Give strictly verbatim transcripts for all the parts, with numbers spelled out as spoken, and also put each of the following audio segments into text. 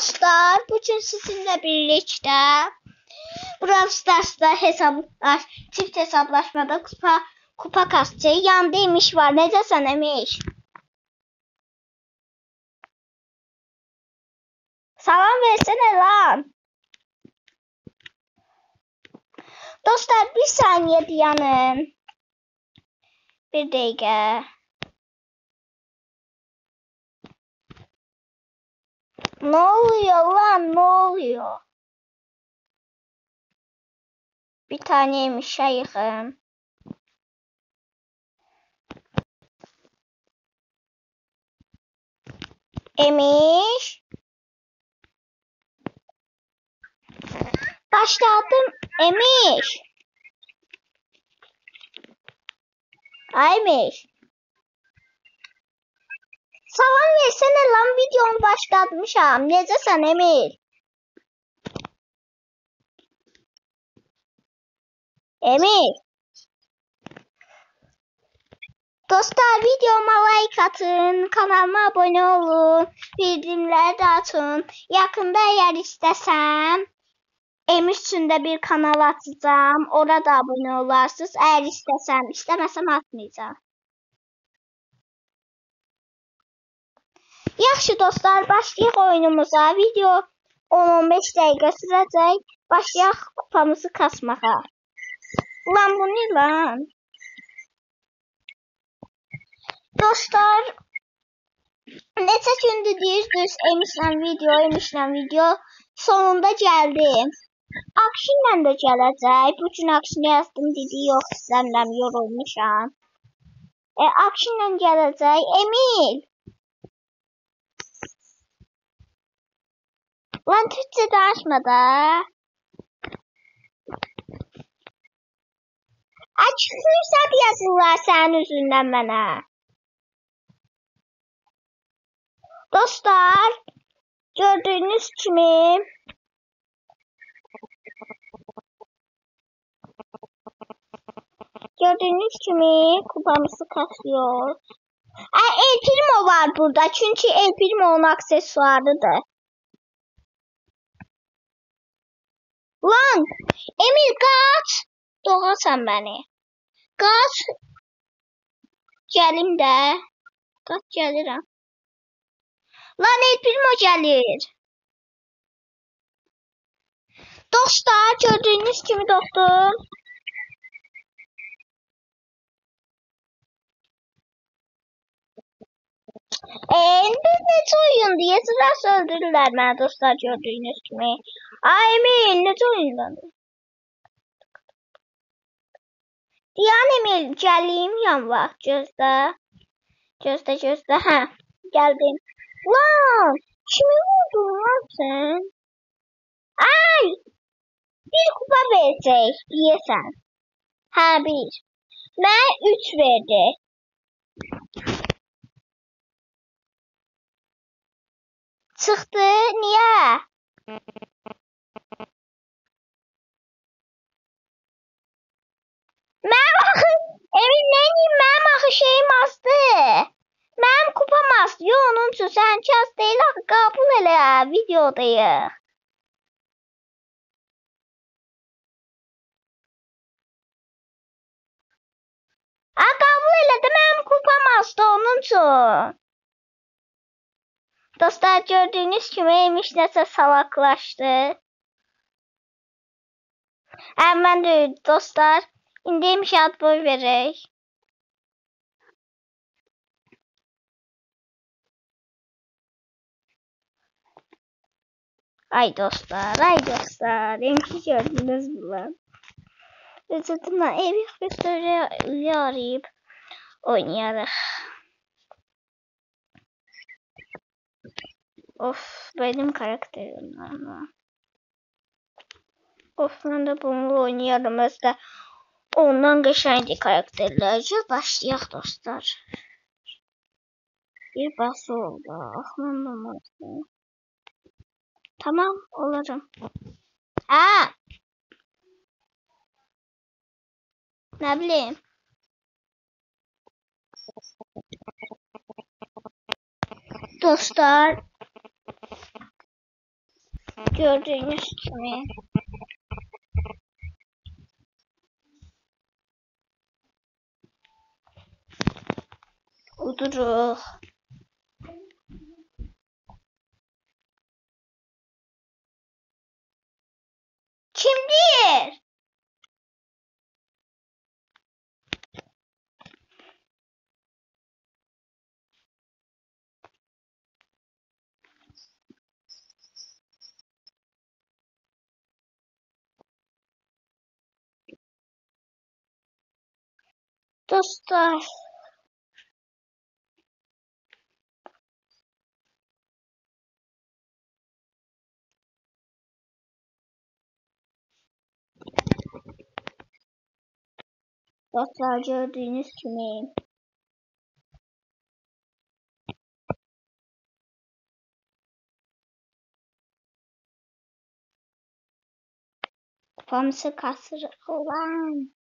Dostlar, bugün sizinle birlikte Brawl Stars'ta hesaplaş, çift hesaplaşmada kupa kupa kasacağız. Yanında Emiş var. Ne desen Emiş? Salam versene lan. Dostlar bir saniye dayanın. Bir dakika. Ne oluyor lan? Ne oluyor? Bir taneymiş şeyhim. Emiş. Başladım. Emiş. Aymış. Salam versene lan, videomu başlatmışam. Necəsən Emil? Emil. Dostlar, videoma like atın, kanalıma abone olun, bildirimleri de açın. Yakında eğer istesem Emil üçün də bir kanal açacağım. Orada abone olarsınız. Eğer istesem, istemesem atmayacağım. Yaxşı dostlar, başlayaq oyunumuza. Video on on beş dəqiqə sürəcək. Başlayaq kupamızı kasmağa. Lan bu ne lan? Dostlar, neçə gündür deyirsiniz Emişlə video, Emişlə video. Sonunda gəldim. Akşinlə də gələcək. Bugün akşini yazdım, dedi yox istəmirəm, yorulmuşam. E, akşinlə gələcək. Emil. Lan Türkçe danışma da. Açık hesap yazırlar sənin üzündən mənə. Dostlar, gördüğünüz kimi gördüğünüz kimi kupamızı kasıyor. E, El Primo var burada çünkü El Primo'nun aksesuarıdır. Lan Emil kaç. Doğasan beni. Kaç. Gəlim də. Kaç gəlirəm. Lan El Primo gəlir. Dostlar, gördüğünüz kimi dostum. Eee necə oyun diye sırası öldürürlər mənə dostlar, gördüğünüz kimi. Ay Emil, necə oyundandır? Diyan Emil, gəlim yanva. Gözlə. Gözlə, gözlə. Hə, gəldim. Lan, kimi vurdun lan sen? Ay, bir kupa versək, deyəsən. Hə, bir. Mən üç verdi. Çıxdı, niyə? Mənim axı, Emil neyim, mənim axı şeyim azdı. Mənim kupam azdı, yo onun üçün sənki az deyil, axı qabul elə, videodayıq. A, qabul elədi, mənim kupam azdı onun üçün. Dostlar, gördüğünüz kimi Emiş nəsə salaklaşdı. Həmən də dostlar, indi Emiş ad boy verək. Ay dostlar, ay dostlar, Emiş'i gördünüz mü lan? Üzüldüm Emiş bir sürü arayıp oynayarıq. Of, benim karakterim ama. Of, ben de bunu oynayalım özde. Ondan geçenki karakterlerce başlayaq dostlar. Bir bası oldu. Aklım olmasın. Tamam, olurum. Ha. Ne bileyim. Dostlar. Gördüğünüz kimi uduruq. Kimdir? Dostlar. Dostlar gördüğünüz kimi kupamızı kasırıq olan.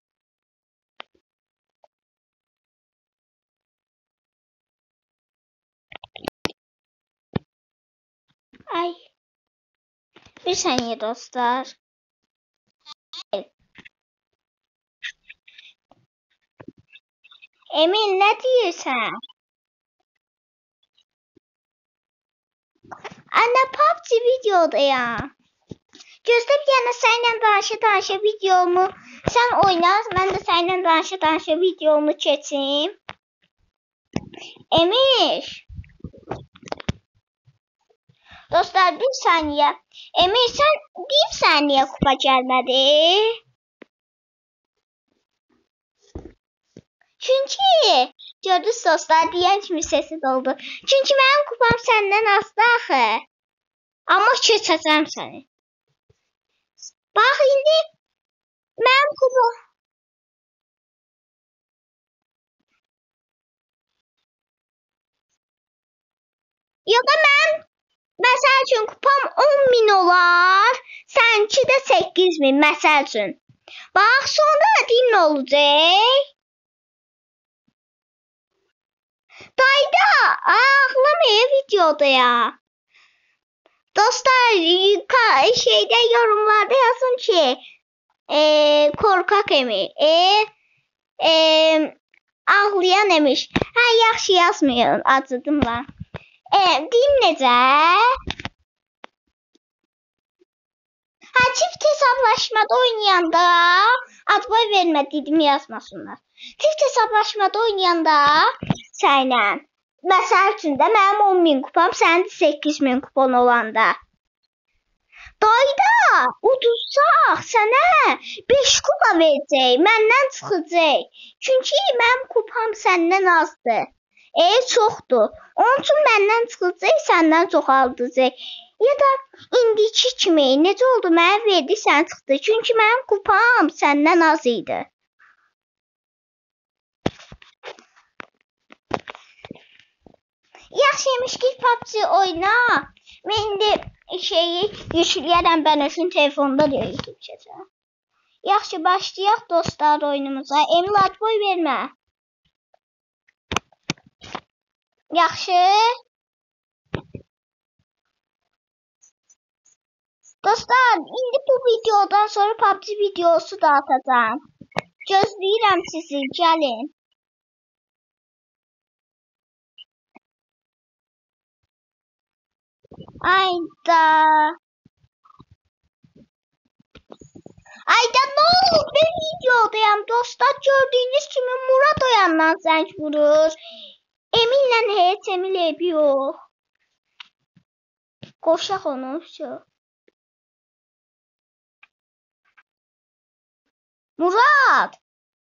Ay. Bir saniye dostlar. Emin ne diyorsun? Anne P U B G videoda ya. Gözde bir yana seninle danışa danışa videomu sen oyna. Ben de seninle danışa danışa videomu çekeyim. Emir. Dostlar bir saniye. Emir sen bir saniye kupa gelmedi. Çünkü gördünüz dostlar diyen kimi sesi doldu. Çünkü benim kupam senden azdı axı. Ama keçəcəm səni. Bax indi mənim kupam. Ya da mən məsəl üçün kupam on min olar. Sənki də səkkiz min məsəl üçün. Bax sonra deyim nə olacaq? Dayda ağlamaya videoda ya. Dostlar şeyde yorumlarda yazın ki e, korkak Emir. E, e, ağlayan Emir. Ha yaxşı yazmayın acıdım lan. E, deyim necə? Ha çift hesaplaşmada oynayanda adboy vermə dedim yazmasınlar. Çift hesaplaşmada oynayanda sənlə. Məsəl üçün də mənim on min kupam, sənin səkkiz min kupon olanda. Dayda udursaq sənə beş kupa verəcək, məndən çıxacaq. Çünki mənim kupam səndən azdır. E, çoxdur. Onun üçün məndən çıxacaq, səndən çoxaldacaq. Ya da indiki kimi necə oldu, mənə verdi, sən çıxdı. Çünki mənim kupam səndən az idi. Yaxşıymış ki P U B G oyna. Mən indi şeyi yükləyərəm Bənöşün telefonunda da YouTube çəkəcəm. Yaxşı başlayaq dostlar oyunumuza. Emil adboy vermə. Yaxşı. Dostlar indi bu videodan sonra P U B G videosu da atacağım. Gözləyirəm sizi, gəlin. Ayda. Ayda ne oldu? Ben videodayım dostlar. Gördüğünüz kimi Murat o yandan zəng vurur. Eminlə heç Emil evi yox. Qoşaq onu şu. Murat.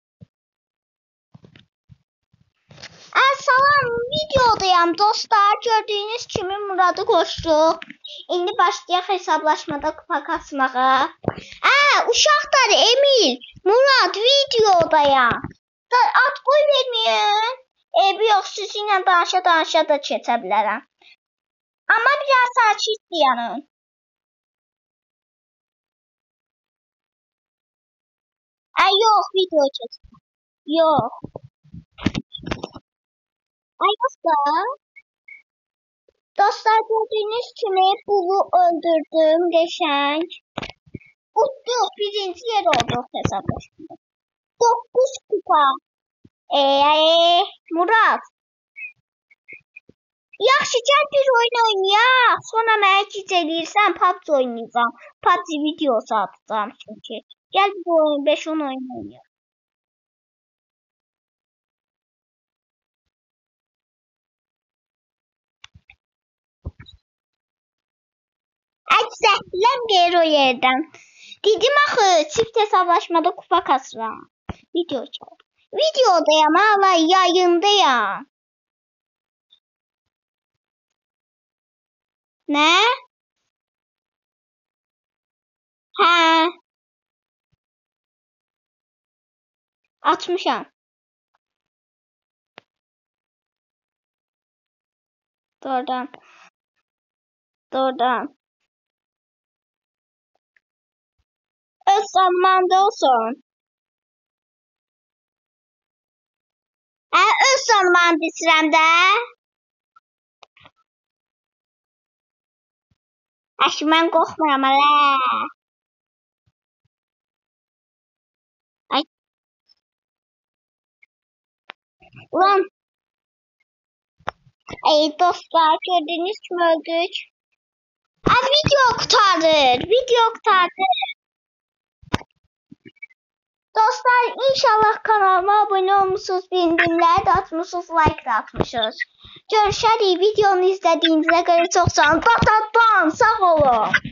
Ay salam, videodayım dostlar. Gördüğünüz kimi Murat'ı koşduq. İndi başlayaq hesablaşmada kupa kasmağa. Aa, uşaqlar Emil, Murat videodayım. Ad qoy verməyin. Evi yox, sizinlə danışa danışa da keçə bilərəm. Amma biraz sakit dayanın. Ay yox, video çək. Yox. Ay yox da. Dostlar gördüğünüz kimi bulu öldürdüm geçen. Uttuk birinci yer olduk hesaplaşmada. dokuz kupa. Eee Murat. Yaxşı gəl bir oyun oynayaq. Sonra mənə gecələyirsən P U B G oynayacağım. P U B G videosu atacağım çünki. Gəl bir oyun beş on oyun oynayaq. Əksətləm geri o yerdən. Dedim axı çift hesablaşmada kupa kasıram. Video çək. Videodayam hala yayındayam. Nə? Hə. Açmışam. Doğrudan. Doğrudan. Öz zamanda olsun. Hə, öz zamanda bitirəm də. Əşi, mən qorxmuram hələ. Ay. Ulan. Ey dostlar, gördüğünüz kimi öldük. Ay, video kurtarır. Video kurtarır. Dostlar, inşallah kanalıma abone olmuşsunuz, bildirimleri de atmışsınız, like de atmışsınız. Görüşürüz. Videonu izlediğinize göre çok sağ olun. Sağ olun.